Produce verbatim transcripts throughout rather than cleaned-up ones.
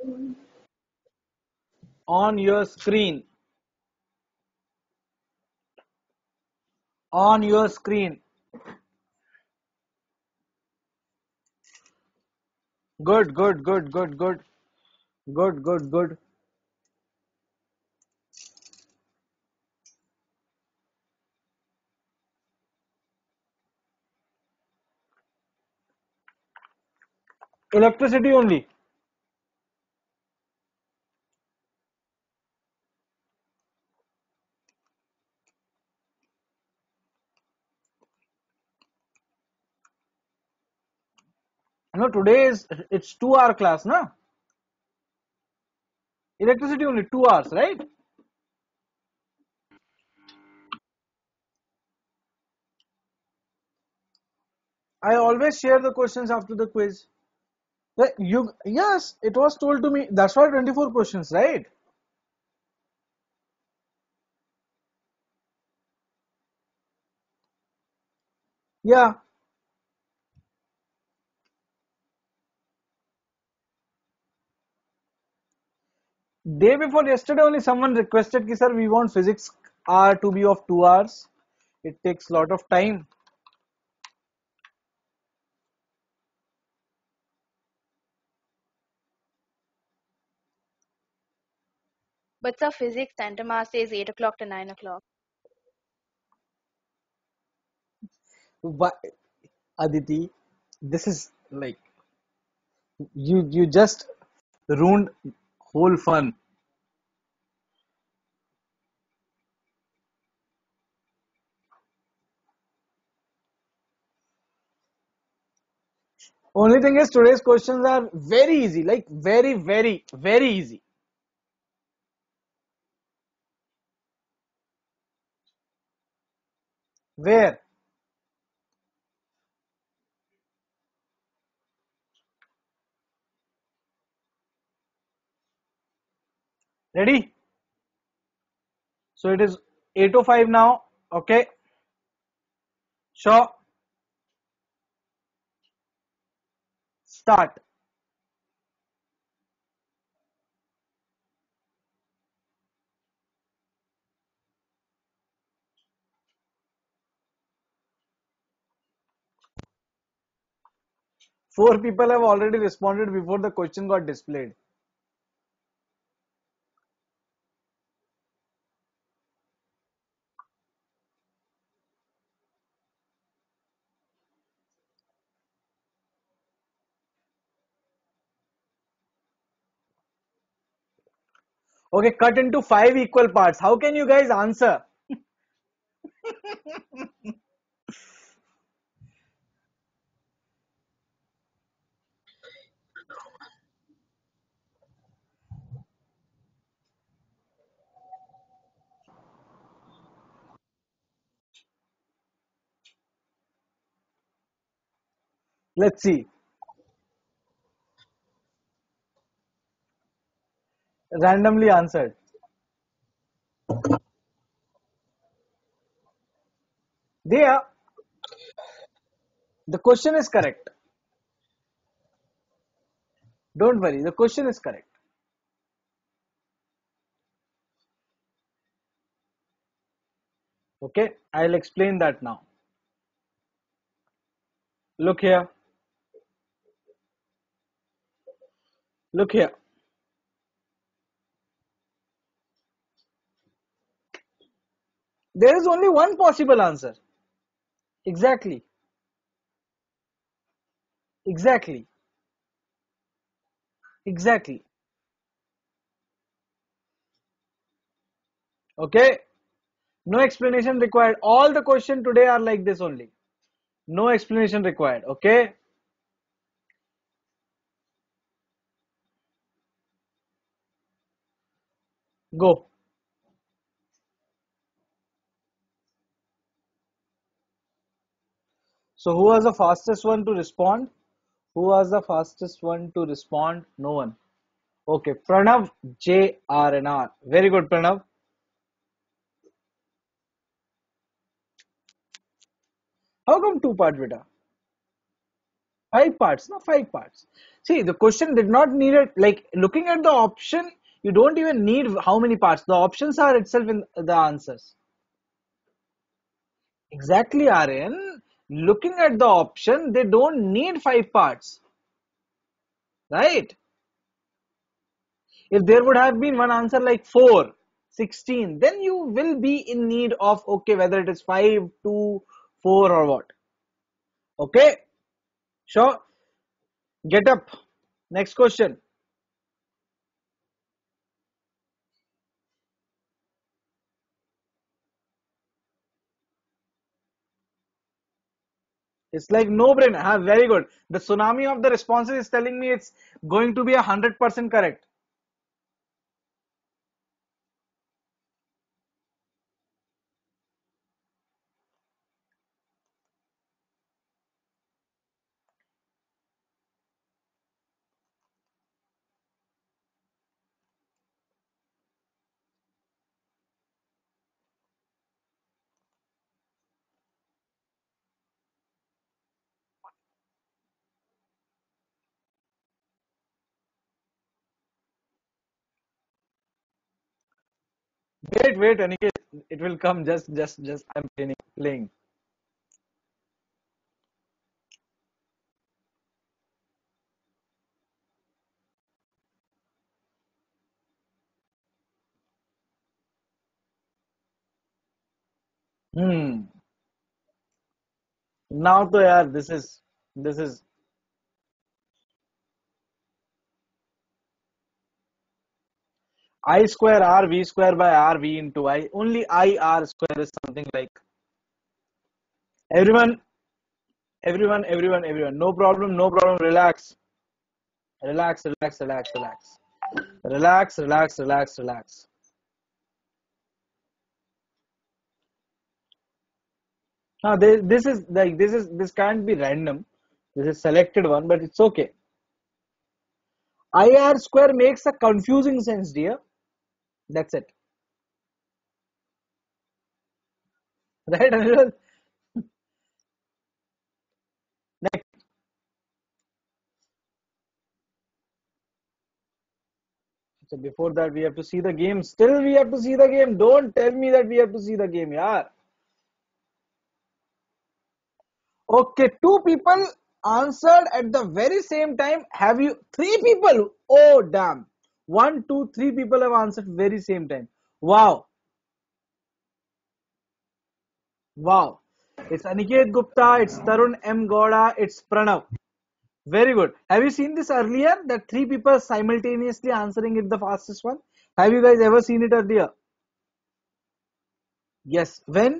On your screen. On your screen. Good, good, good, good, good. Good, good, good. Electricity only. No, today is it's two hour class, na? Electricity only two hours, right? I always share the questions after the quiz. Right, You yes, it was told to me. That's why twenty-four questions, right? Yeah. Day before yesterday only someone requested ki sir we want physics hour to be of two hours. It takes lot of time. But sir, physics center mass says eight o'clock to nine o'clock. Why, Aditi, this is like you you just ruined whole fun. Only thing is today's questions are very easy, like very, very, very easy. Where? Ready? So it is eight oh five now. Okay. Sure. Start. Four people have already responded before the question got displayed. Okay, cut into five equal parts. How can you guys answer? Let's see. Randomly answered. They are, the question is correct. Don't worry, the question is correct. Okay, I'll explain that now. Look here. Look here. There is only one possible answer. Exactly. Exactly. Exactly. Okay. No explanation required. All the questions today are like this only. No explanation required. Okay. Go. So who was the fastest one to respond? Who was the fastest one to respond? No one. Okay. Pranav J R N R. Very good, Pranav. How come two part beta? Five parts, no, five parts. See, the question did not need it. Like looking at the option, you don't even need how many parts. The options are itself in the answers. Exactly, Aryan. Looking at the option, they don't need five parts, right? If there would have been one answer like four, sixteen, then you will be in need of, okay, whether it is five, two, four, or what. Okay, sure. Get up. Next question. It's like no brainer. Ah, very good. The tsunami of the responses is telling me it's going to be a hundred percent correct. Wait, wait, Aniket. It will come. Just, just, just. I'm playing. Playing. Hmm. Now to yaar, this is, this is I square R V square by R V into I. Only I R square is something like everyone, everyone, everyone, everyone. No problem, no problem. Relax, relax, relax, relax, relax, relax, relax, relax, relax. Now this, this is like this is this can't be random. This is selected one, but it's okay. I R square makes a confusing sense, dear. That's it, right? Anirudh? Next. So before that, we have to see the game. Still, we have to see the game. Don't tell me that we have to see the game, yeah. Okay, two people answered at the very same time. Have you three people? Oh damn. One, two, three people have answered very same time. Wow. Wow. It's Aniket Gupta, it's Tarun M. Gowda, it's Pranav. Very good. Have you seen this earlier? That three people simultaneously answering it the fastest one? Have you guys ever seen it earlier? Yes. When?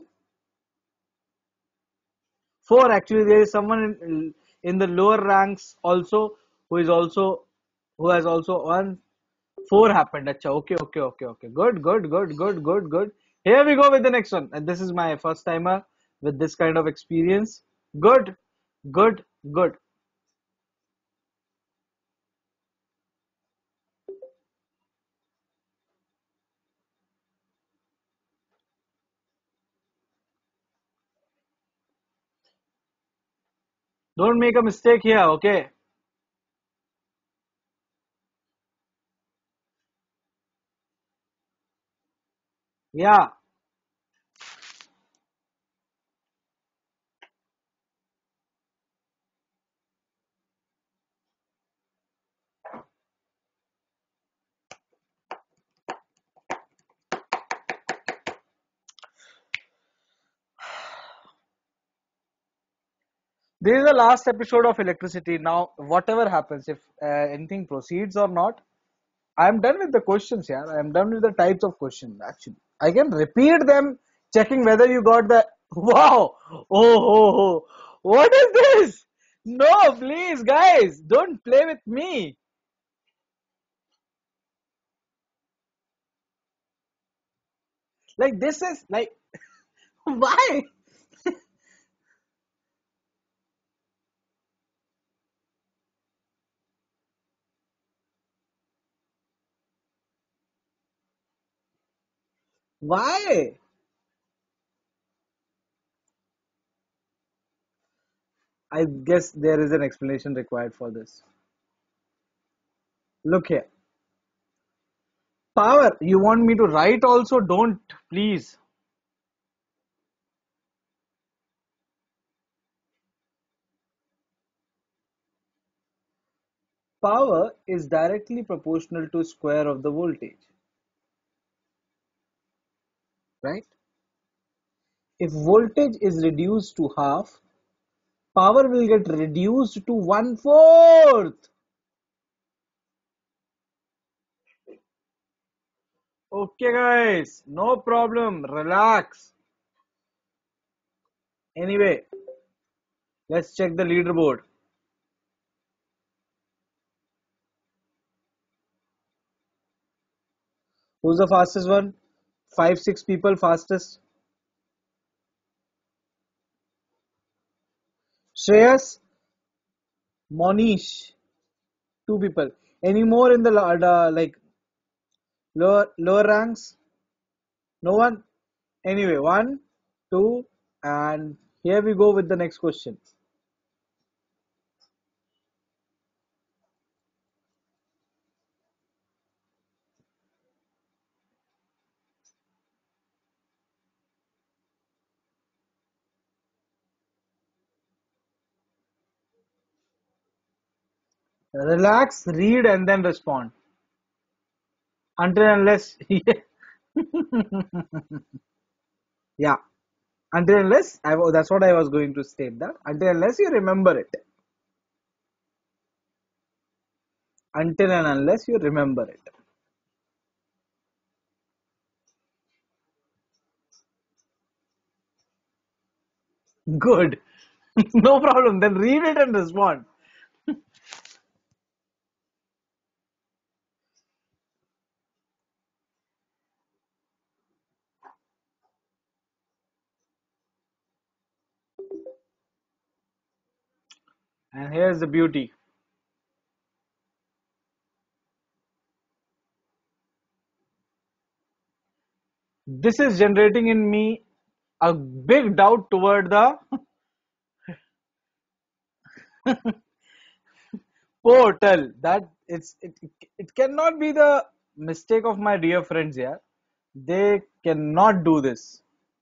Four actually. There is someone in, in the lower ranks also who is also who has also won. Four happened. Acha. Okay, okay, okay, okay. Good, good, good, good, good, good. Here we go with the next one. And this is my first timer with this kind of experience. Good, good, good. Don't make a mistake here, okay? Yeah. This is the last episode of Electricity. Now, whatever happens, if uh, anything proceeds or not, I am done with the questions, yeah. I am done with the types of questions, actually. I can repeat them, checking whether you got the. Wow! Oh, oh, oh. What is this? No, please, guys, don't play with me. Like, this is like. Why? Why? I guess there is an explanation required for this. Look here. Power. You want me to write also? Don't, please. Power is directly proportional to square of the voltage, right? If voltage is reduced to half, power will get reduced to one fourth. Okay, guys, no problem. Relax. Anyway, let's check the leaderboard. Who's the fastest one? Five, six people fastest. Shreyas, Monish, two people. Any more in the la- the, like lower lower ranks? No one. Anyway, one, two, and here we go with the next question. Relax, read, and then respond. Until unless, yeah, until unless I, wa- that's what I was going to state that. Until unless you remember it. Until and unless you remember it. Good. No problem. Then read it and respond. And here's the beauty. This is generating in me a big doubt toward the portal. That it's it, it cannot be the mistake of my dear friends here. They cannot do this.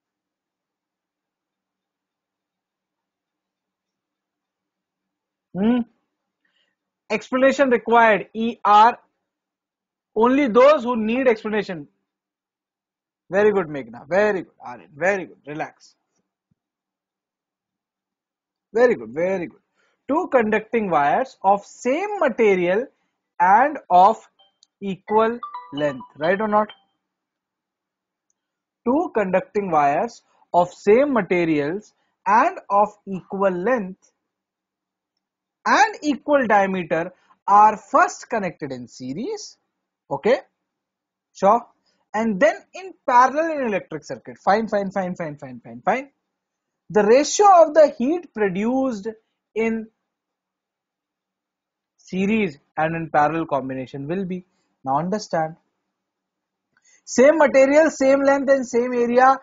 Hmm? Explanation required. E R. Only those who need explanation. Very good, Meghna. Very good. Aryan. Very good. Relax. Very good. Very good. Two conducting wires of same material and of equal length. Right or not? Two conducting wires of same materials and of equal length and equal diameter are first connected in series. Okay. Sure. And then in parallel in electric circuit. Fine, fine, fine, fine, fine, fine, fine. The ratio of the heat produced in series and in parallel combination will be. Now understand. Same material, same length and same area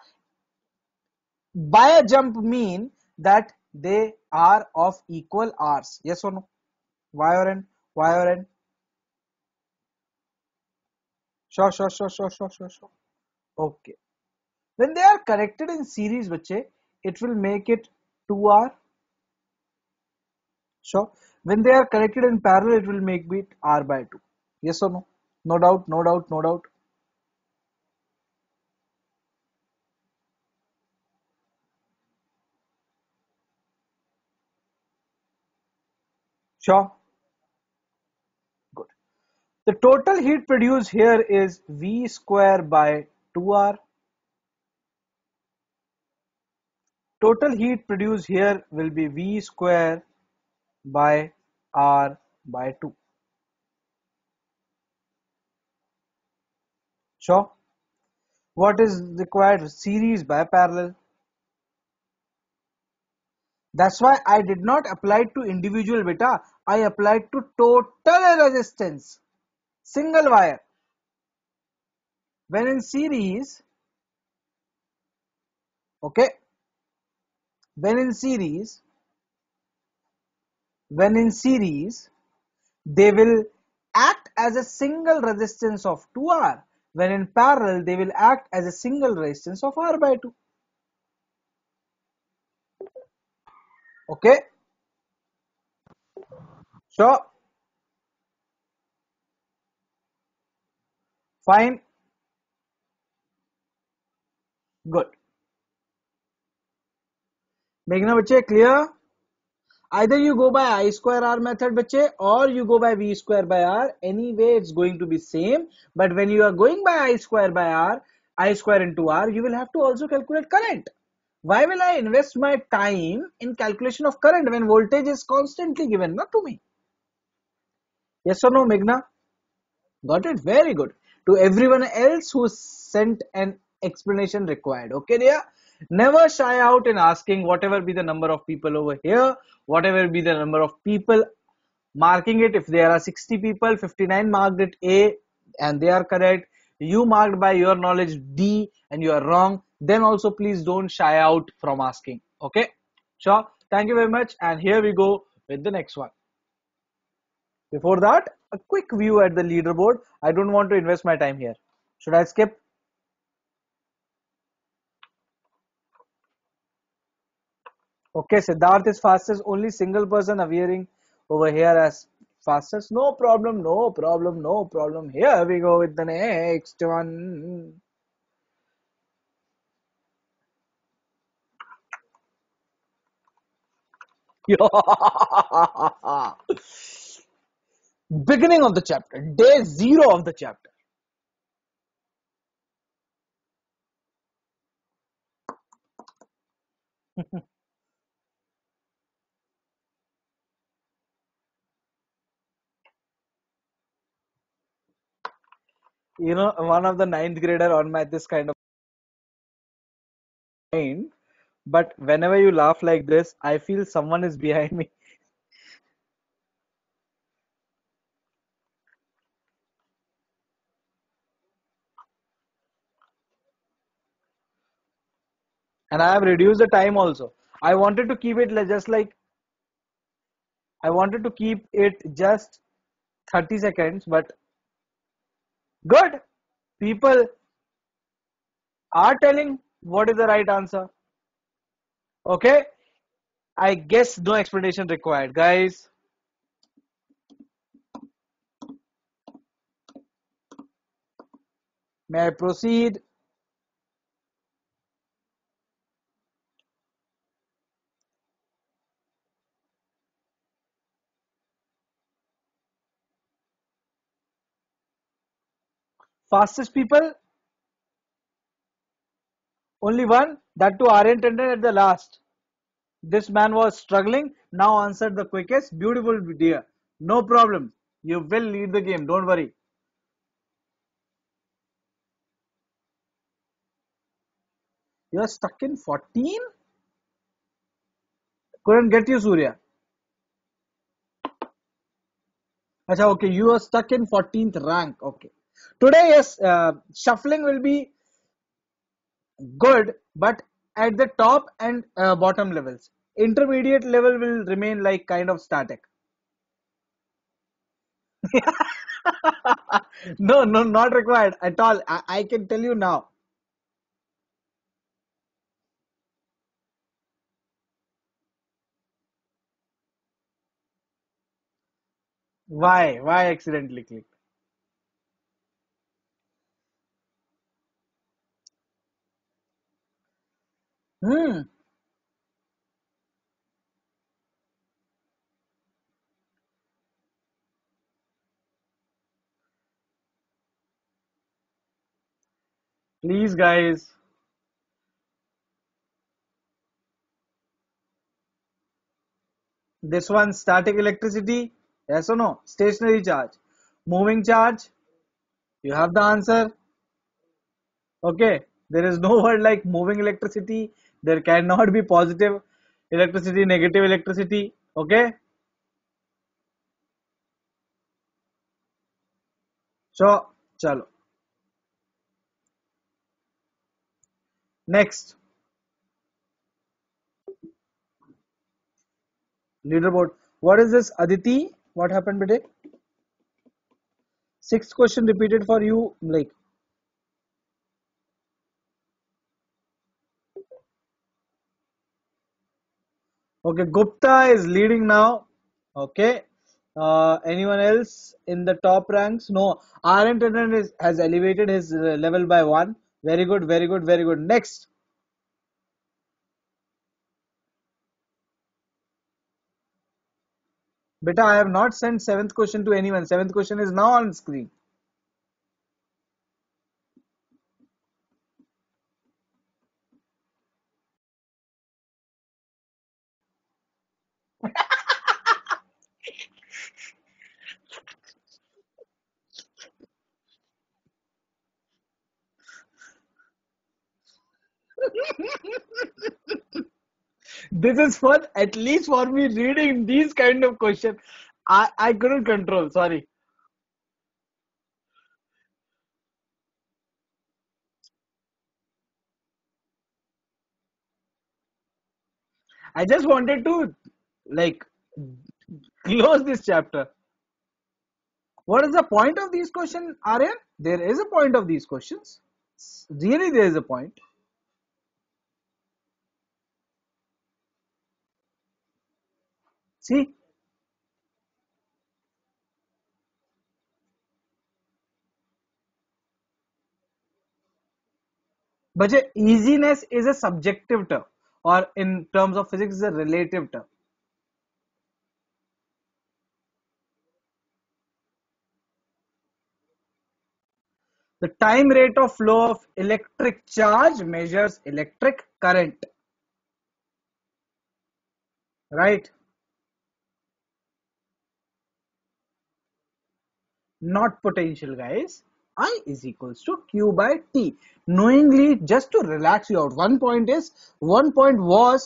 by a jump mean that they are of equal R's. Yes or no? Y or N? Y or N? Sure, sure, sure, sure, sure, sure, sure. Okay. When they are connected in series, bache, it will make it two R. Sure. When they are connected in parallel, it will make it R by two. Yes or no? No doubt, no doubt, no doubt. Sure. Good. The total heat produced here is V square by two R. Total heat produced here will be V square by R by two. Sure. What is required? Series by parallel. That's why I did not apply to individual beta. I applied to total resistance. Single wire. When in series, okay, when in series, when in series they will act as a single resistance of two R. When in parallel they will act as a single resistance of R by two. Okay, sure, fine, good. Meghna bache, clear? Either you go by I square R method bache, or you go by V square by R. Anyway, it's going to be same. But when you are going by I square by R, I square into R, you will have to also calculate current. Why will I invest my time in calculation of current when voltage is constantly given, not to me? Yes or no, Meghna? Got it? Very good. To everyone else who sent an explanation required. Okay, dear? Never shy out in asking whatever be the number of people over here, whatever be the number of people marking it. If there are sixty people, fifty-nine marked it A and they are correct. You marked by your knowledge D and you are wrong. Then also please don't shy out from asking. Okay? Sure. Thank you very much. And here we go with the next one. Before that, a quick view at the leaderboard. I don't want to invest my time here. Should I skip? Okay, Siddharth is fastest. Only single person appearing over here as fastest. No problem, no problem, no problem. Here we go with the next one. Beginning of the chapter, day zero of the chapter. You know, one of the ninth grader on math is kind of mind, but whenever you laugh like this, I feel someone is behind me. And I have reduced the time also. I wanted to keep it just like I wanted to keep it just thirty seconds, but good. People are telling what is the right answer. Okay, I guess no explanation required, guys. May I proceed? Fastest people, only one. That too, Aryan Tandon at the last. This man was struggling. Now answered the quickest. Beautiful, dear. No problem. You will lead the game. Don't worry. You are stuck in fourteen? Couldn't get you, Surya. Acha, okay, you are stuck in fourteenth rank. Okay. Today, yes, uh, shuffling will be good, but at the top and uh, bottom levels. Intermediate level will remain like kind of static. No, no, not required at all. I, I can tell you now. Why? Why accidentally clicked? Hmm. Please, guys. This one static electricity. Yes or no? Stationary charge. Moving charge. You have the answer. Okay. There is no word like moving electricity. There cannot be positive electricity, negative electricity. Okay. So, chalo. Next. Leaderboard. What is this, Aditi? What happened today? Sixth question repeated for you, like. Okay, Gupta is leading now. Okay. Uh, anyone else in the top ranks? No. Aryan Tandon is, has elevated his uh, level by one. Very good, very good, very good. Next. Beta, I have not sent seventh question to anyone. Seventh question is now on screen. This is for at least for me reading these kind of questions. I, I couldn't control. Sorry. I just wanted to like close this chapter. What is the point of these questions, Aryan? There is a point of these questions. Really, there is a point. See, but easiness is a subjective term, or in terms of physics, is a relative term. The time rate of flow of electric charge measures electric current, right? Not potential, guys. I is equals to Q by T. Knowingly, just to relax you out. One point is, one point was,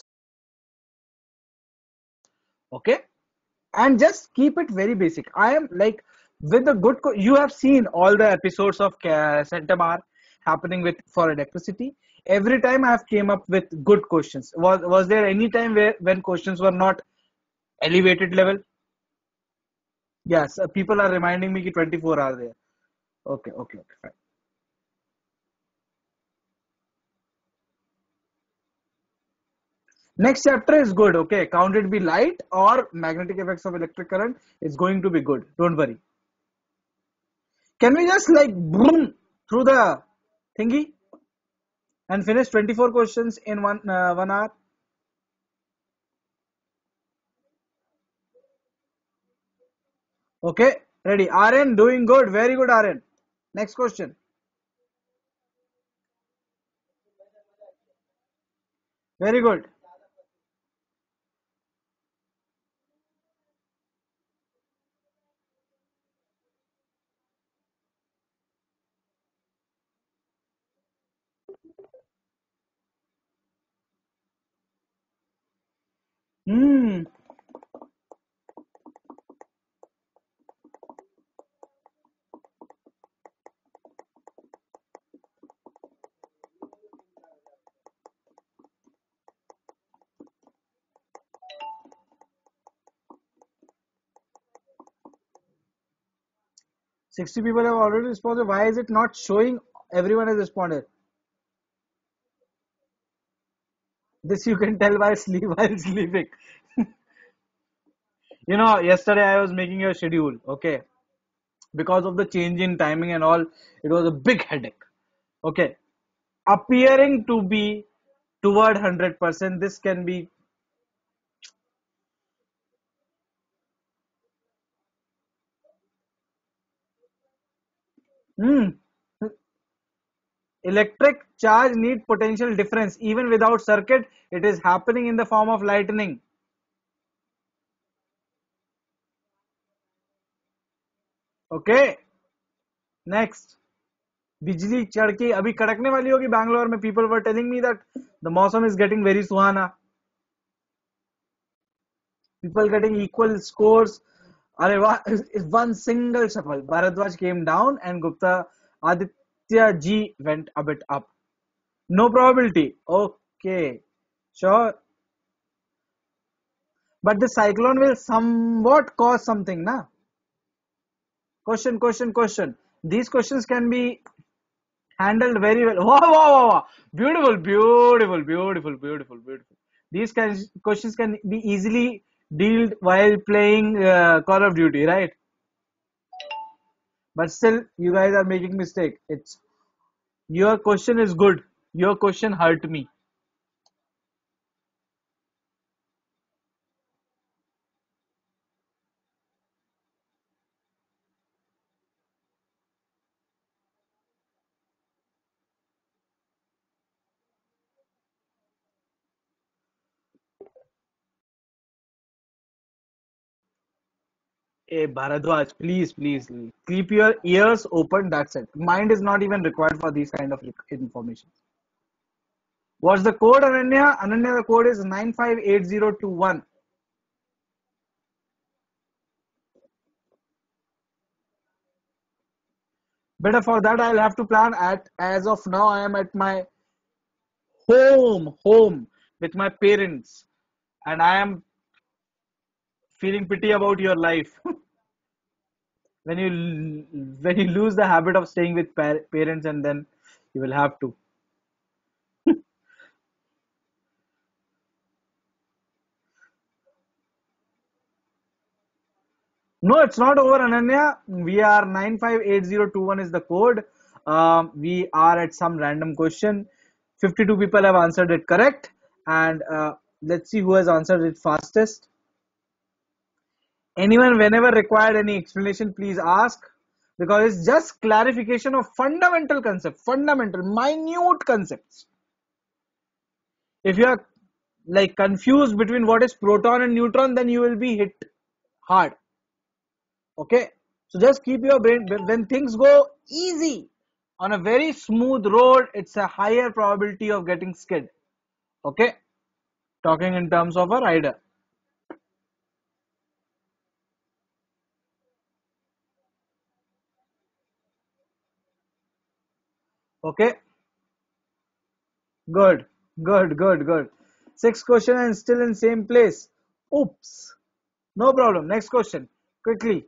okay, and just keep it very basic. I am like, with the good, you have seen all the episodes of Centamar happening with for electricity. Every time I have came up with good questions. Was was there any time where when questions were not elevated level? Yes, uh, people are reminding me that twenty-four are there. Okay, okay, okay, fine. Next chapter is good. Okay, count it be light or magnetic effects of electric current. It's going to be good. Don't worry. Can we just like boom through the thingy and finish twenty-four questions in one uh, one hour? Okay, ready. R N doing good. Very good, R N. Next question. Very good. Hmm. sixty people have already responded. Why is it not showing everyone has responded? This you can tell by sleep while sleeping. You know, yesterday I was making a schedule. Okay, because of the change in timing and all, it was a big headache. Okay, appearing to be toward one hundred percent, this can be. Hmm. Electric charge need potential difference. Even without circuit, it is happening in the form of lightning. Okay, next. बिजली चढ़ के अभी कड़कने वाली होगी बैंगलोर में. People were telling me that the मौसम is getting very Suhana. People getting equal scores. अरे वाह, one single shuffle. Bharadwaj came down and Gupta Aditya G went a bit up. No probability. Okay, sure. But the cyclone will somewhat cause something, na? Question, question, question. These questions can be handled very well. Wow, wow, wow, wow. Beautiful, beautiful, beautiful, beautiful, beautiful. These kinds questions can be easily dealt while playing uh, Call of Duty, right? But still, you guys are making mistake. It's your question is good. Your question hurt me. Hey, Bharadwaj, please, please, keep your ears open. That's it. Mind is not even required for these kind of information. What's the code, Ananya? Ananya, the code is nine five eight zero two one. Better for that, I'll have to plan at, as of now, I am at my home, home with my parents, and I am feeling pity about your life. when you when you lose the habit of staying with par parents, and then you will have to. No, it's not over, Ananya. We are nine five eight zero two one is the code. Um, we are at some random question. fifty-two people have answered it correct. And uh, let's see who has answered it fastest. Anyone, whenever required any explanation, please ask. Because it's just clarification of fundamental concept, fundamental, minute concepts. If you are like confused between what is proton and neutron, then you will be hit hard. Okay, so just keep your brain when things go easy on a very smooth road, it's a higher probability of getting skid. Okay, talking in terms of a rider. Okay, good, good, good, good. Sixth question and still in same place. Oops, no problem. Next question, quickly.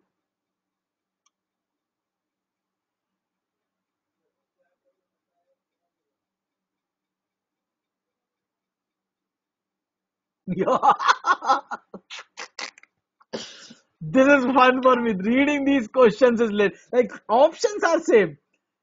This is fun for me. Reading these questions is lit. Like options are same.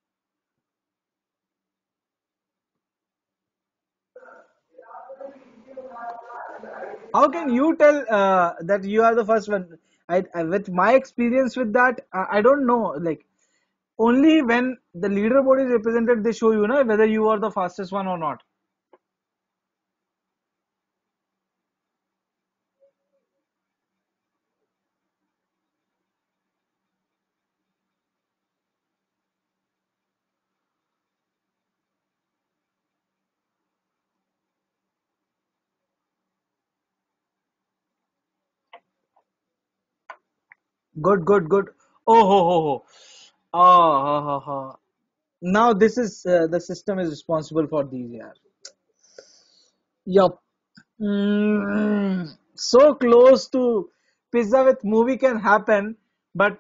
How can you tell uh, that you are the first one? I, I with my experience with that, I, I don't know. Like only when the leaderboard is represented, they show you, know, whether you are the fastest one or not. Good, good, good. Oh, ho, ho, ho. Ah, ha, ha, ha. Now this is uh, the system is responsible for these. Yeah. Yup. Mm, so close to pizza with movie can happen, but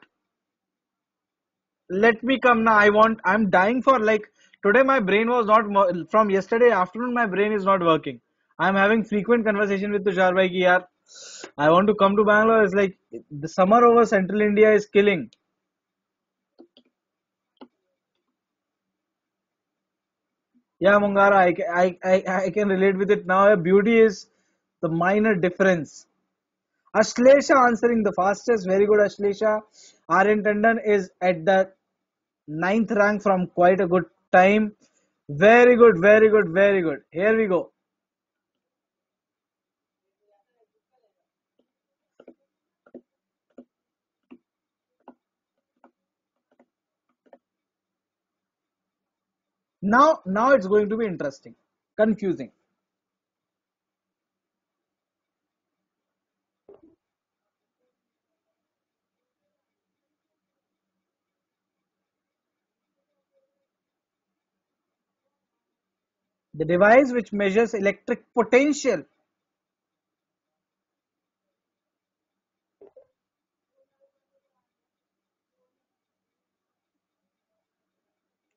let me come now. I want, I'm dying for like today. My brain was not mo- from yesterday afternoon. My brain is not working. I'm having frequent conversation with Tushar bhai ki yaar, I want to come to Bangalore. It's like the summer over Central India is killing. Yeah, Mungara, I, ca- I, I, I can relate with it now. Beauty is the minor difference. Ashlesha answering the fastest. Very good, Ashlesha. Aryan Tandon is at the ninth rank from quite a good time. Very good, very good, very good. Here we go. Now, now it's going to be interesting, confusing. The device which measures electric potential.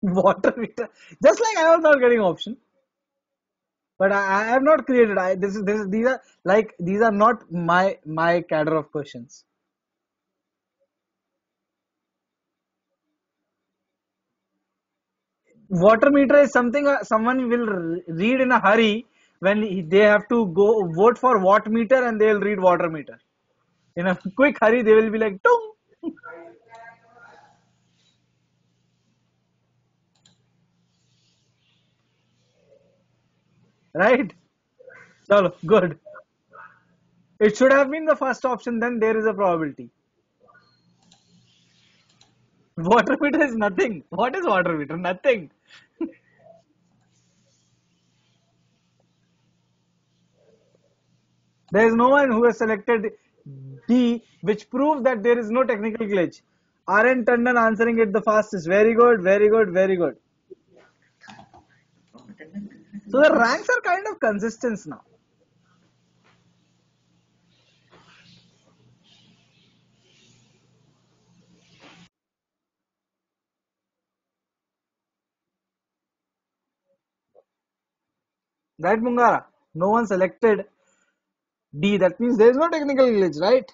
Water meter. Just like I was not getting option, but I, I have not created. I this is this is these are like these are not my my cadre of questions. Water meter is something uh, someone will r- read in a hurry when he- they have to go vote for watt meter and they will read water meter. In a quick hurry, they will be like, Tung! Right? Chalo, good. It should have been the first option, then there is a probability. Water meter is nothing. What is water meter? Nothing. There is no one who has selected D, which proves that there is no technical glitch. R N Tandon answering it the fastest. Very good, very good, very good. So the ranks are kind of consistent now. Right, Mungara? No one selected D. That means there is no technical glitch, right?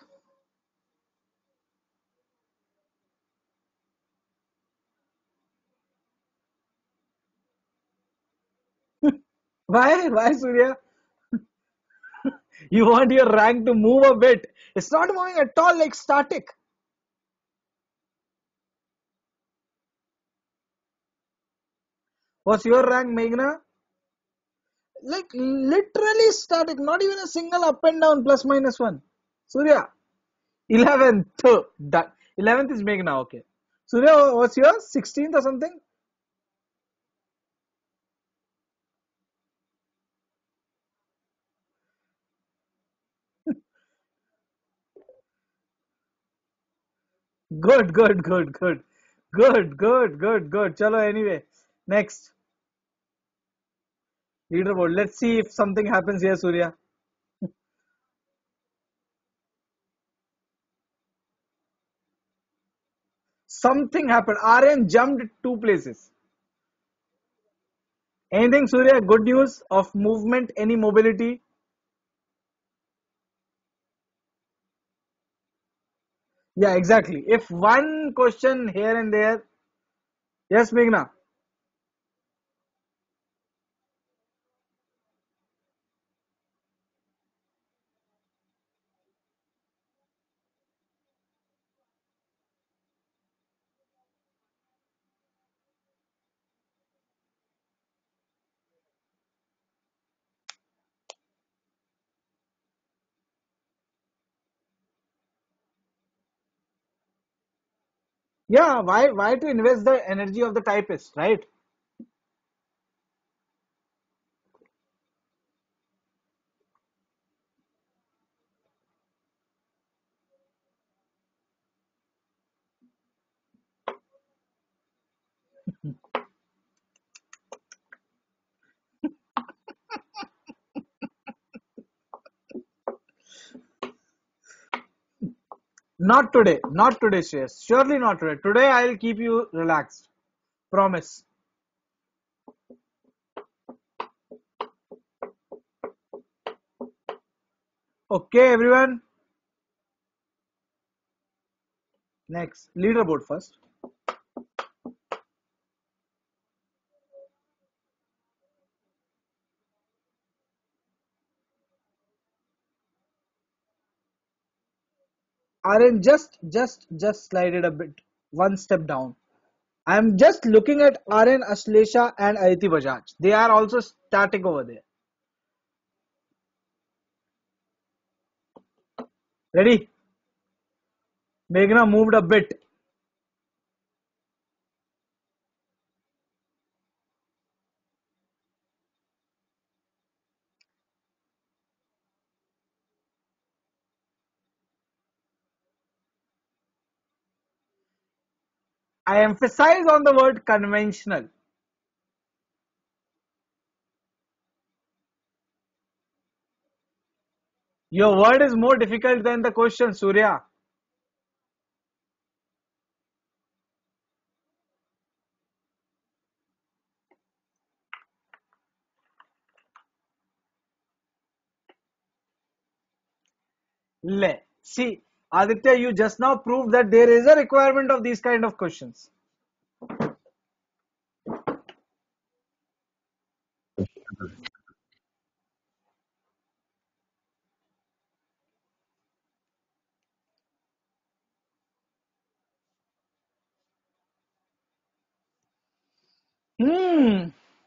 Why? Why, Surya? You want your rank to move a bit. It's not moving at all like static. What's your rank, Meghna? Like literally static, not even a single up and down plus minus one. Surya, eleventh. That eleventh is Meghna, okay. Surya, what's yours? sixteenth or something? Good, good, good, good. Good, good, good, good. Chalo, anyway. Next. Leaderboard. Let's see if something happens here, Surya. Something happened. R N jumped two places. Anything, Surya? Good news of movement, any mobility? Yeah, exactly. If one question here and there. Yes, Meghna. Yeah, why why to invest the energy of the typist, right? Not today. Not today, Shreyas. Surely not today. Today I'll keep you relaxed. Promise. Okay, everyone. Next. Leaderboard first. Aryan, just just just slide it a bit one step down. I'm just looking at Aryan Ashlesha and Aditi Bajaj. They are also static over there. Ready? Meghna moved a bit. I emphasize on the word conventional. Your word is more difficult than the question, Surya. Le. See, Aditya, you just now proved that there is a requirement of these kind of questions. Hmm.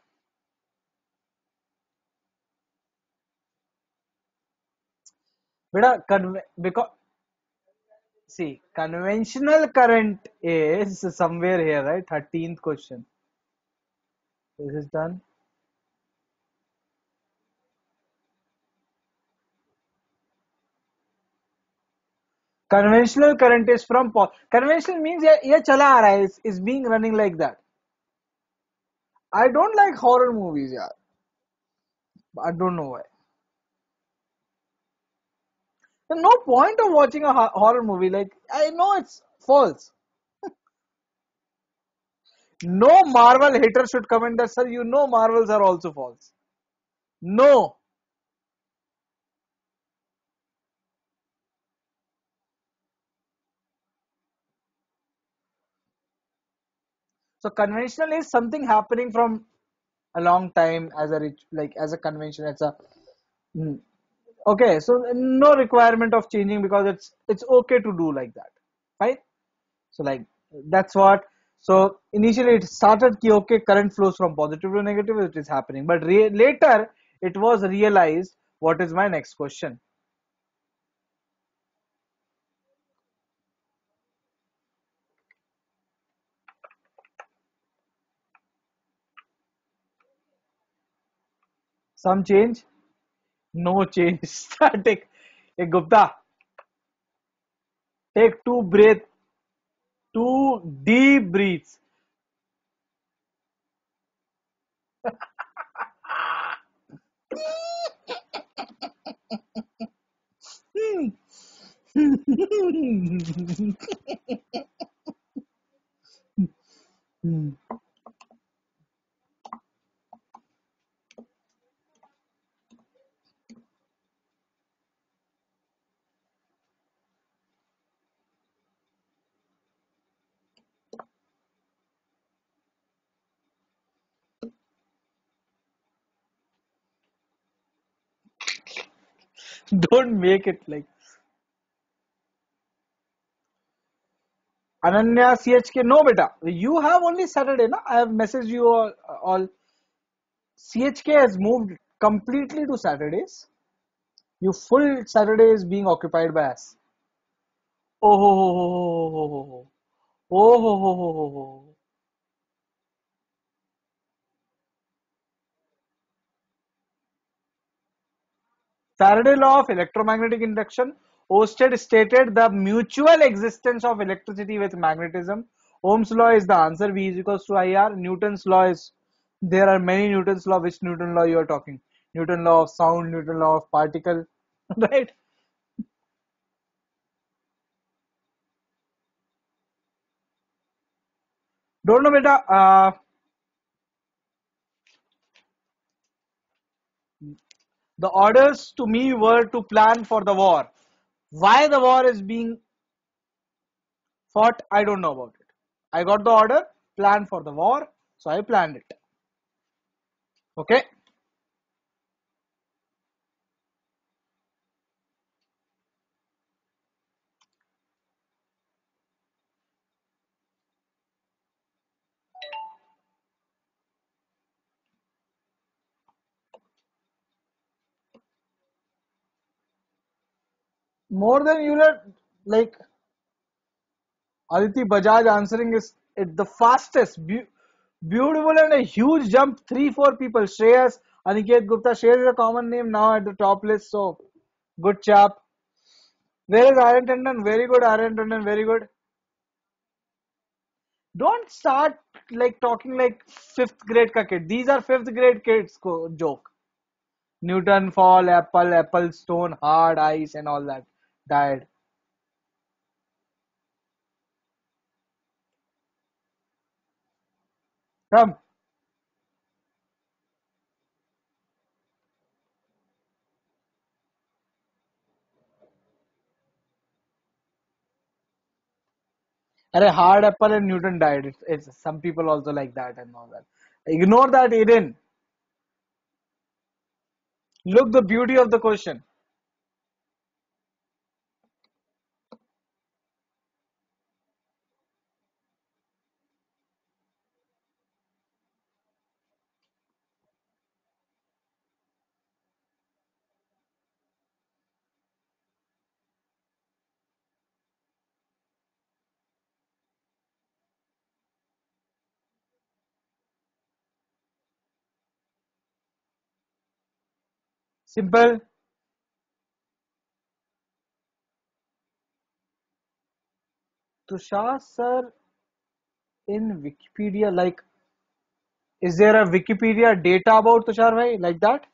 Beta, conve- because see, conventional current is somewhere here, right? thirteenth question. This is done. Conventional current is from po- conventional means ये ये चला आ रहा है is, is being running like that. I don't like horror movies, yeah. I don't know why. There's no point of watching a ho- horror movie. Like I know it's false. No Marvel hater should comment that, sir. You know Marvels are also false. No. So conventional is something happening from a long time as a rich, like as a convention. It's a mm, okay. So no requirement of changing because it's it's okay to do like that. Fine. So like that's what. So initially it started ki okay current flows from positive to negative, it is happening, but re- later it was realized what is my next question. Some change, no change. Static. Hey Gupta, take two breath, two deep breaths. Don't make it like Ananya C H K. No, beta. You have only Saturday, na? I have messaged you all. all. C H K has moved completely to Saturdays. You full Saturday is being occupied by us. Oh ho ho ho ho ho ho. Oh ho ho ho ho ho. Faraday law of electromagnetic induction. Oersted stated the mutual existence of electricity with magnetism. Ohm's law is the answer. V is equals to I R. Newton's law is there are many Newton's law. Which Newton law you are talking? Newton law of sound, Newton law of particle, right? Don't know, beta. Uh, the orders to me were to plan for the war. Why the war is being fought, I don't know about it. I got the order, plan for the war, so I planned it. Okay. More than you know, like Aditi Bajaj answering is at the fastest, beau- beautiful and a huge jump. Three, four people. Shreyas, Aniket Gupta. Shreyas is a common name now at the top list. So good chap. Where is Aaron Tandon? Very good, Aaron Tandon. Very good. Don't start like talking like fifth grade ka kid. These are fifth grade kids ko joke. Newton fall, apple, apple stone, hard ice, and all that. Died. Come. Arey, hard apple and Newton died. It's, it's some people also like that and all that. Ignore that, Eden. Look the beauty of the question. Simple. Tushar sir in Wikipedia, like, is there a Wikipedia data about Tushar bhai like that?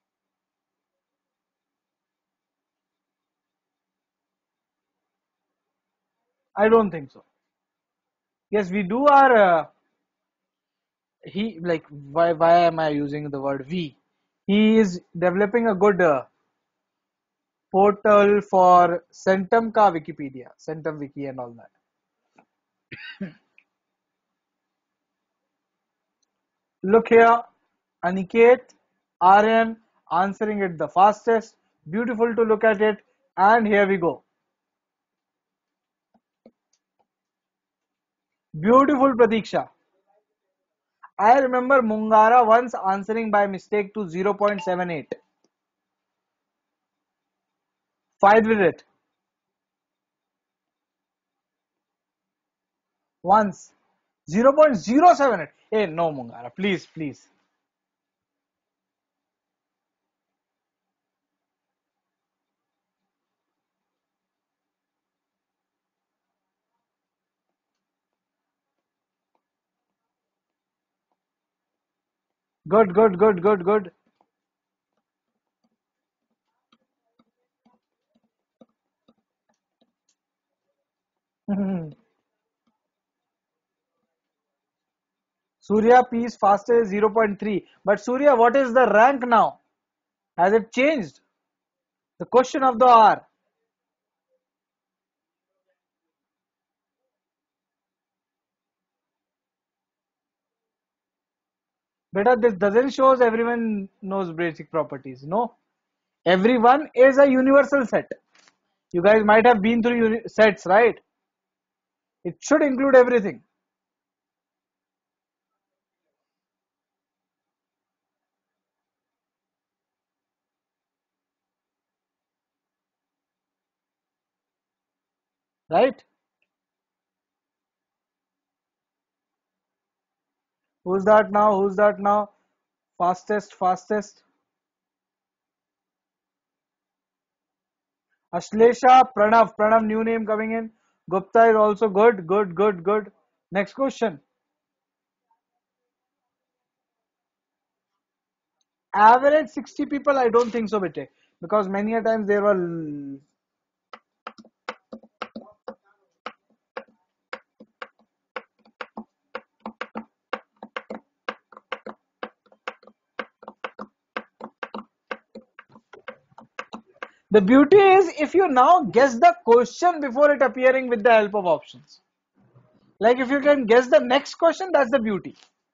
I don't think so. Yes, we do our uh, he like why why am I using the word we? He is developing a good uh, portal for Centum ka Wikipedia, Centum Wiki and all that. Look here, Aniket, Aryan answering it the fastest. Beautiful to look at it. And here we go. Beautiful Pratiksha. I remember Mungara once answering by mistake to zero point seven eight. Fight with it. Once. zero point zero seven eight. Hey, no, Mungara. Please, please. Good, good, good, good, good. Surya P's fastest is zero point three. But Surya, what is the rank now? Has it changed? The question of the hour. Beta, this doesn't show everyone knows basic properties. No. Everyone is a universal set. You guys might have been through uni- sets, right? It should include everything, right? Who's that now? Who's that now? Fastest, fastest. Ashlesha, Pranav. Pranav, new name coming in. Gupta is also good, good, good, good. Next question. Average sixty people, I don't think so, bete. Because many a times there were. The beauty is if you now guess the question before it appearing with the help of options. Like if you can guess the next question, that's the beauty.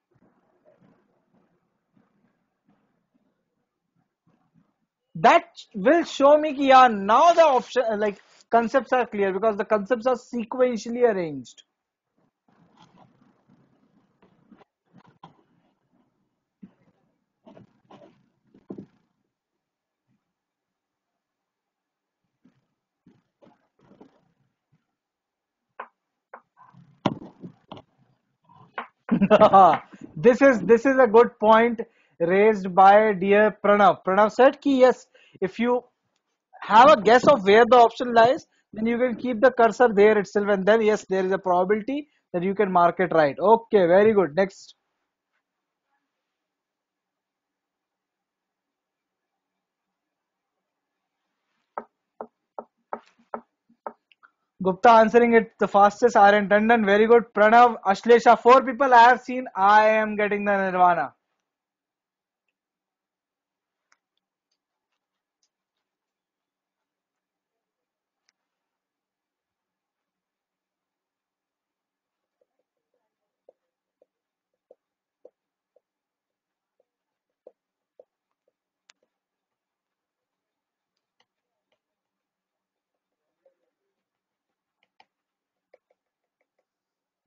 That will show me ki, yeah, now the option like concepts are clear because the concepts are sequentially arranged. this is this is a good point raised by dear Pranav. Pranav said ki yes, if you have a guess of where the option lies, then you can keep the cursor there itself, and then yes, there is a probability that you can mark it right. Okay, very good. Next, Gupta answering it the fastest. R N Tandon, very good. Pranav, Ashlesha, four people I have seen. I am getting the Nirvana.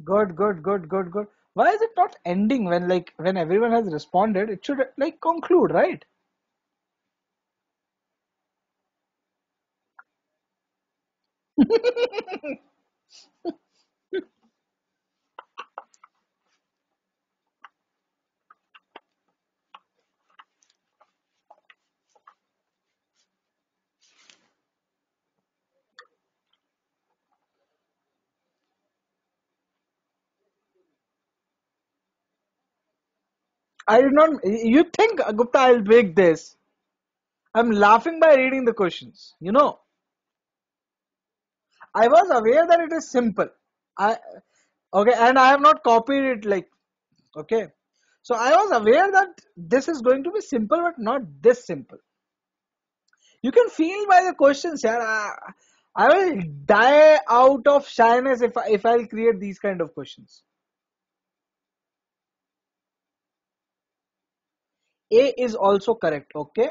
Good, good, good, good, good. Why is it not ending when like when everyone has responded? It should like conclude, right? I did not. You think Gupta? I'll break this. I'm laughing by reading the questions. You know, I was aware that it is simple. I okay, and I have not copied it like okay. So I was aware that this is going to be simple, but not this simple. You can feel by the questions, yeah. I, I will die out of shyness if I, if I'll create these kind of questions. A is also correct. Okay,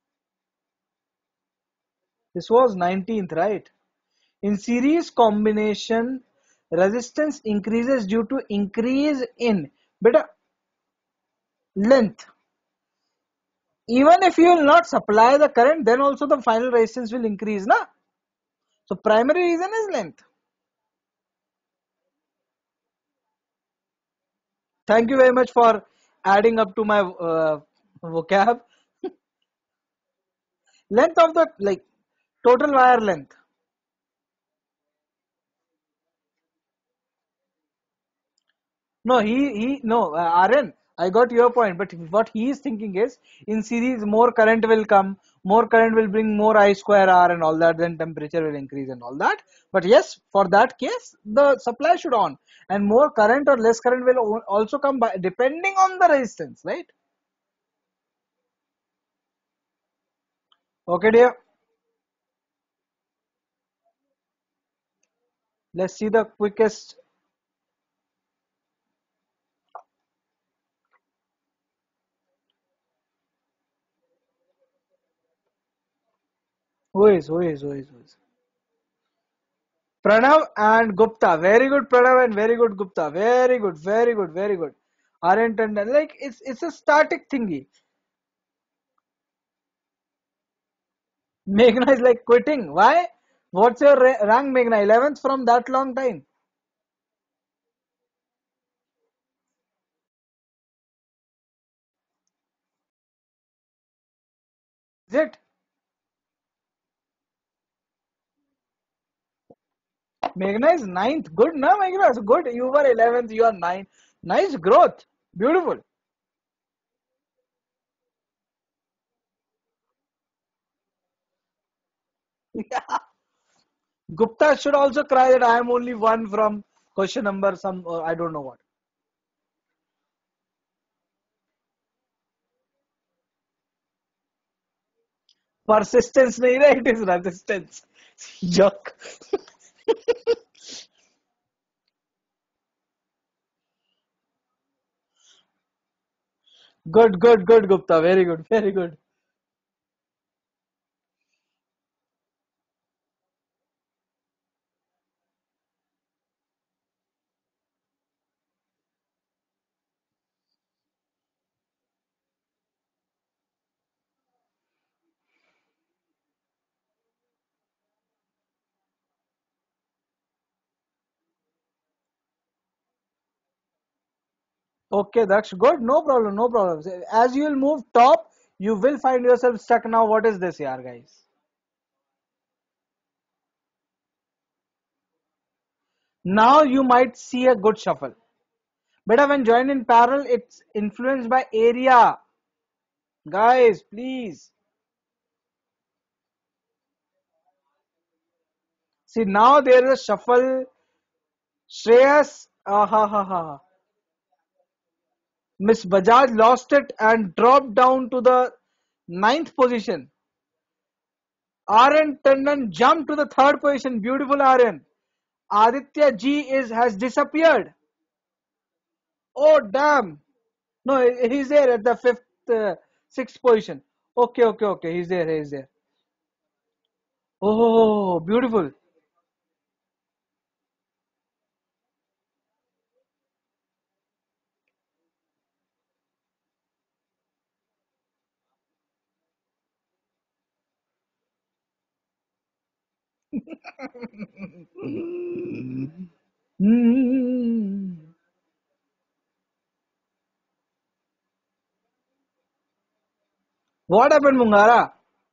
this was nineteenth, right? In series combination, resistance increases due to increase in beta length. Even if you will not supply the current, then also the final resistance will increase, na? So primary reason is length. Thank you very much for adding up to my uh, vocab. Length of the like total wire length. No, he he no uh, Aryan. I got your point, but what he is thinking is in series more current will come, more current will bring more I square R and all that, then temperature will increase and all that. But yes, for that case, the supply should on, and more current or less current will o- also come by depending on the resistance, right? Okay, dear. Let's see the quickest. Who is who is who is who is? Pranav and Gupta. Very good, Pranav, and very good, Gupta. Very good, very good, very good. Aren't and like it's it's a static thingy. Meghna is like quitting. Why? What's your ra- rank, Meghna? eleventh from that long time. Is it? Meghna is ninth. Good, na Meghna? So good. You were eleventh. You are ninth. Nice growth. Beautiful. Gupta should also cry that I am only one from question number some uh, I don't know what. Persistence nahi hai, it is resistance. Yuck. Good, good, good, Gupta. Very good, very good. Okay, that's good. No problem, no problem. As you will move top, you will find yourself stuck now. What is this, yaar, guys? Now you might see a good shuffle. But when joined in parallel, it's influenced by area. Guys, please. See, now there is a shuffle. Shreyas, ah, ha, ha, ha. Miss Bajaj lost it and dropped down to the ninth position. Aryan Tandon jumped to the third position. Beautiful Aryan. Aditya G is has disappeared. Oh damn! No, he's there at the fifth, uh, sixth position. Okay, okay, okay. He's there. He's there. Oh, beautiful. Hmm. What happened, Mungara?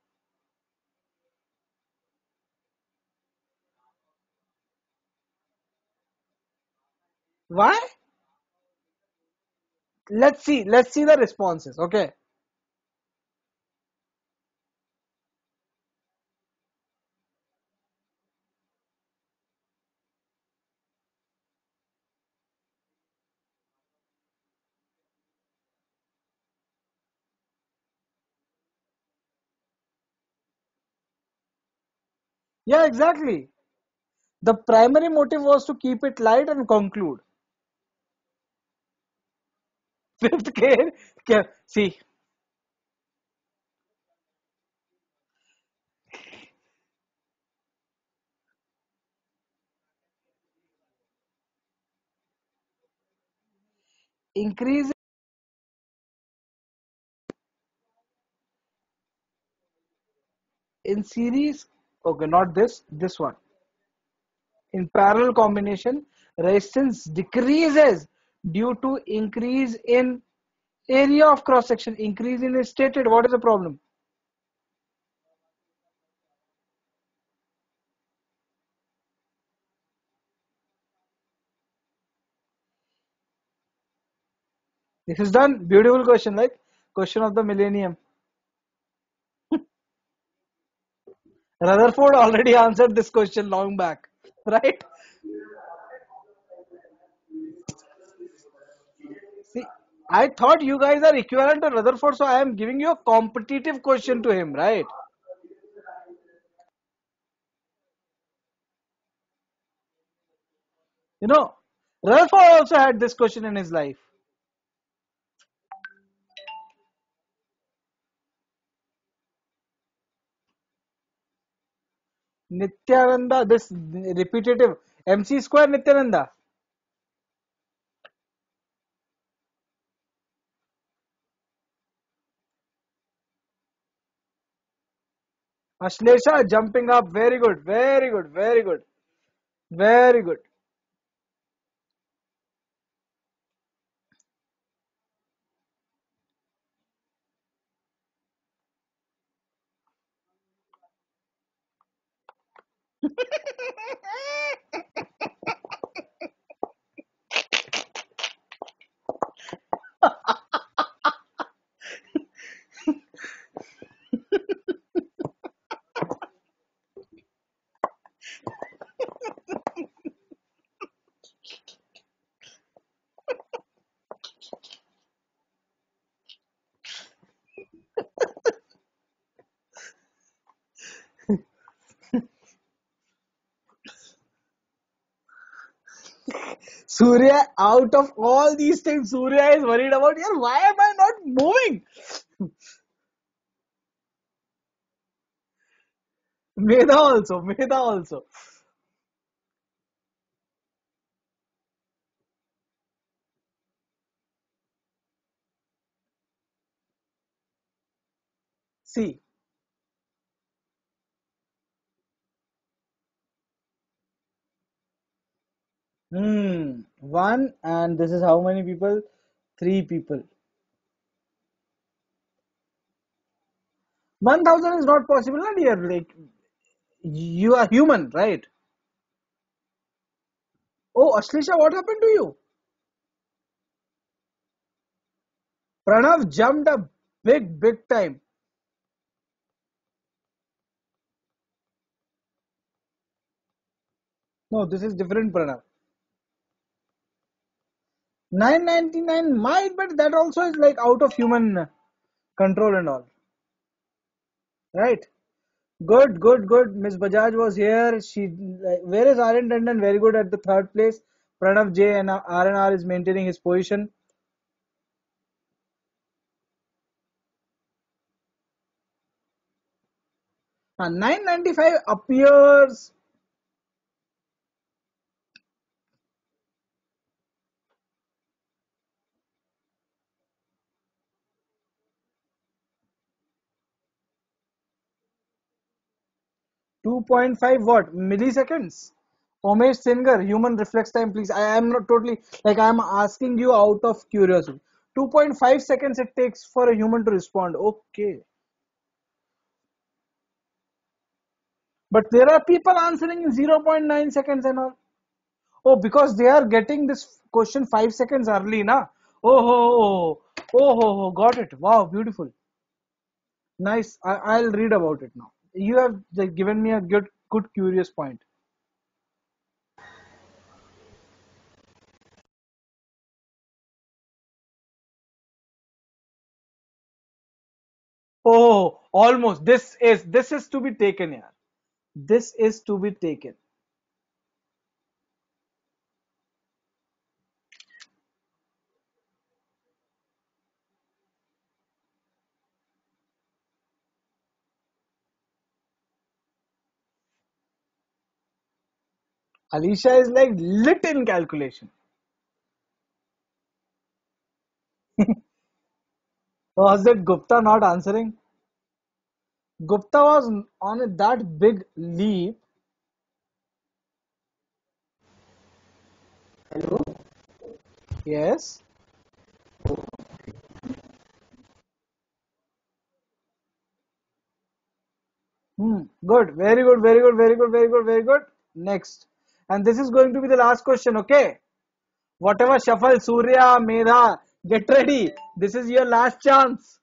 Why? Let's see. Let's see the responses. Okay. Yeah, exactly. The primary motive was to keep it light and conclude. Fifth case. Okay. See, increase in series. Okay, not this. This one. In parallel combination, resistance decreases due to increase in area of cross section. Increase in is stated. What is the problem? This is done. Beautiful question, like question of the millennium. Rutherford already answered this question long back, right? See, I thought you guys are equivalent to Rutherford, so I am giving you a competitive question to him, right? You know, Rutherford also had this question in his life. Nityananda, this repetitive M C square Nityananda. Ashlesha jumping up. Very good, very good, very good, very good. Surya, out of all these things, Surya is worried about. Yeah, why am I not moving? Meda also, Meda also. See, hmm, one, and this is how many people? Three people. One thousand is not possible, not here. Like you are human, right? Oh, Ashlisha, what happened to you? Pranav jumped up big, big time. No, this is different, Pranav. nine ninety-nine might, but that also is like out of human control and all, right? Good, good, good. Miss Bajaj was here. She, like, where is R N Tandon? Very good at the third place. Pranav J and R N R is maintaining his position. Uh, nine ninety-five appears. two point five what? Milliseconds? Umesh Singer, human reflex time, please. I am not totally, like, I am asking you out of curiosity. two point five seconds it takes for a human to respond. Okay. But there are people answering in zero point nine seconds and all. Oh, because they are getting this question five seconds early, na? Oh, oh, oh, oh, oh, oh, got it. Wow, beautiful. Nice. I, I'll read about it now. You have like, given me a good, good, curious point. Oh, almost. This is this is to be taken here. This is to be taken. Alicia is like lit in calculation. Was it Gupta not answering? Gupta was on that big leap. Hello? Yes. Hmm. Good. Very good. Very good. Very good. Very good. Very good. Next. And this is going to be the last question. Okay. Whatever shuffle, Surya, Medha, get ready. This is your last chance.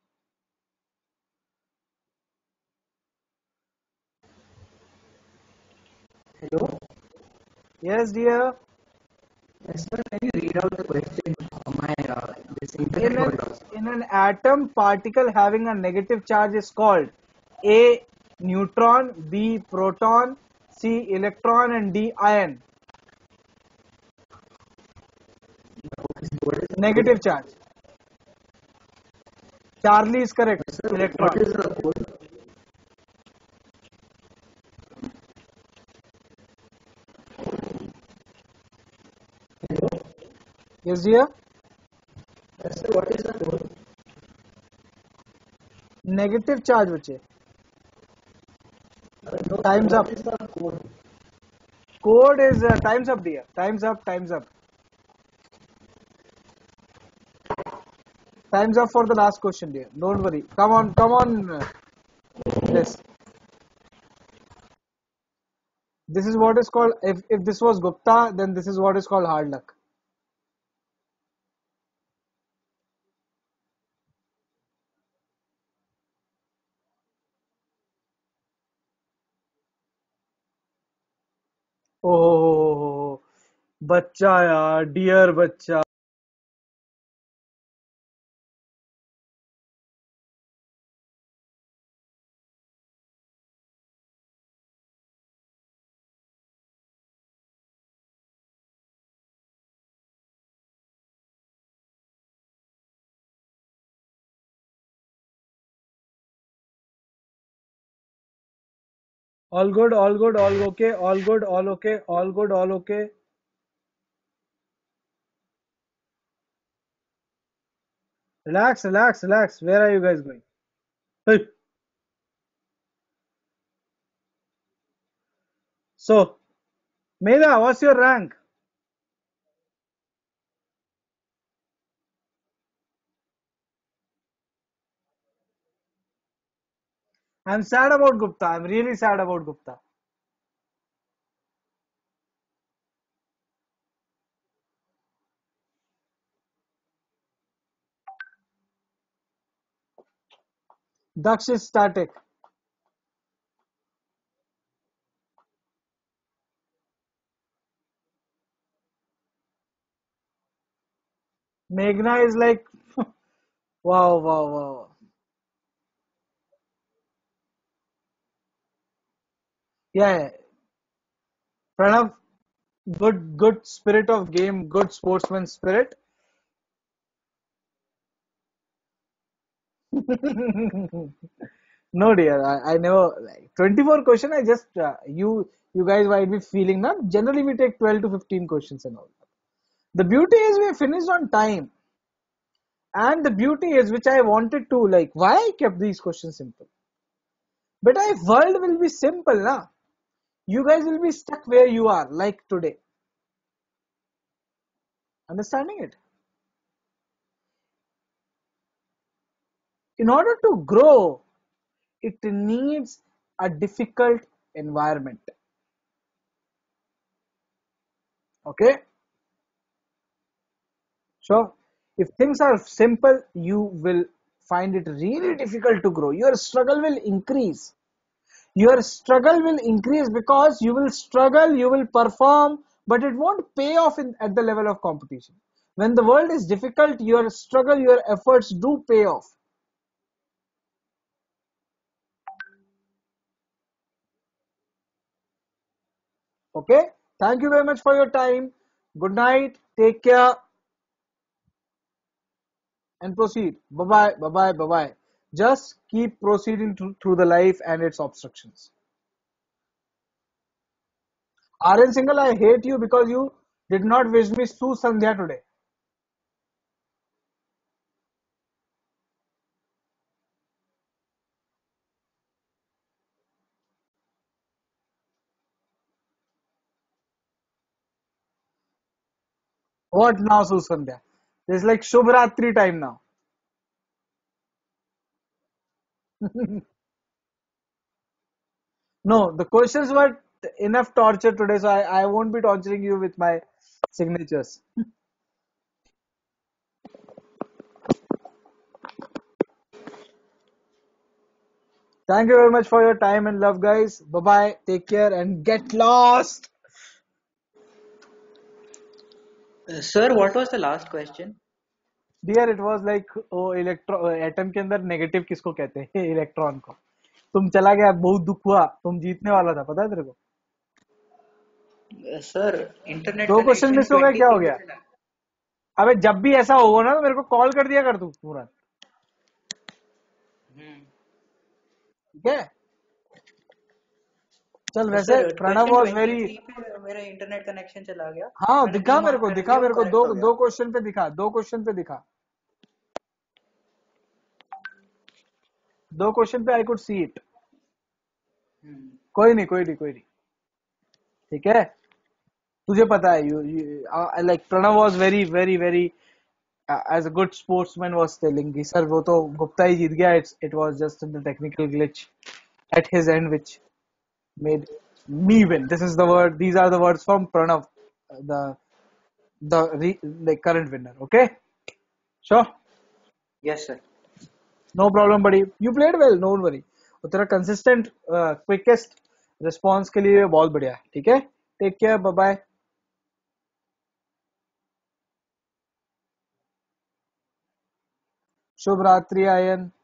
Hello? Yes, dear. Yes, sir. Can you read out the question? Uh, My uh, this internet In got an lost. in an atom, particle having a negative charge is called A neutron, B proton, C electron, and D ion. Okay, so what is the code? Negative charge. Charlie is correct. Yes, sir. What Electron. is the code? Hello? Yes, dear. Yes, sir. What is the code? Negative charge, बच्चे. Uh, no, sir. Time's What up. is the code? Code is uh, time's up, dear. Time's up. Time's up. Time's up for the last question, dear. Don't worry. Come on. Come on. uh, This. This is what is called. If if this was Gupta, then this is what is called hard luck. Oh, बच्चा यार, dear बच्चा. All good, all good, all okay, all good, all okay, all good, all okay. Relax, relax, relax. Where are you guys going? Hey. So, Medha, what's your rank? I'm sad about Gupta. I'm really sad about Gupta. Daksh is static. Meghna is like, wow, wow, wow. Yeah, yeah. Pranav, good, good spirit of game, good sportsman spirit. No, dear, I, I never like twenty-four question. I just uh, you you guys might be feeling not. Generally, we take twelve to fifteen questions and all. The beauty is we finished on time, and the beauty is which I wanted to like. Why I kept these questions simple? But I world will be simple, na? you guys will be stuck where you are, like today. Understanding it? In order to grow, it needs a difficult environment. Okay? So, if things are simple, you will find it really difficult to grow. Your struggle will increase. Your struggle will increase because you will struggle, you will perform, but it won't pay off in, at the level of competition. When the world is difficult, your struggle, your efforts do pay off. Okay? Thank you very much for your time. Good night. Take care and proceed. Bye bye. Bye bye. Bye bye. Just keep proceeding through, through the life and its obstructions. R N Single, I hate you because you did not wish me Su Sandhya today. What now, Su Sandhya? It's like Shubh Ratri time now. No, the questions were enough torture today, so I, I won't be torturing you with my signatures. Thank you very much for your time and love, guys. Bye bye. Take care and get lost. Uh, sir, what was the last question? Dear, it was like oh electro atom के अंदर negative किसको कहते हैं electron को तुम चला गया बहुत दुख हुआ तुम जीतने वाला था पता है तेरे को Uh, sir, internet दो क्वेश्चन connection मिस हो गए twenty क्या हो K पे गया चला. अबे जब भी ऐसा होगा ना तो मेरे को कॉल कर दिया कर तू पूरा Hmm. ठीक है चल Uh, वैसे sir, Pranav question was very twenty-three पे मेरा इंटरनेट कनेक्शन चला गया. हाँ मैंने दिखा बी मेरे मार्क को कर दिखा दिया, वो मेरे को कनेक्ट दो हो दो गया. क्वेश्चन पे दिखा दो क्वेश्चन पे दिखा दो क्वेश्चन पे I could see it Hmm. कोई नहीं कोई नहीं कोई नहीं ठीक है तुझे पता है you like Pranav was very very very as a good sportsman was telling कि सर वो तो गुप्ता ही जीत गया it's it was just the technical glitch at his end which made me win. This is the word. These are the words from Pranav, the the re, the current winner. Okay, sure, Yes, sir. no problem, buddy. You played well. Don't worry. और तेरा consistent, uh, quickest response के लिए बहुत बढ़िया है. ठीक है? Take care. Bye bye. शुभ रात्रि आयन.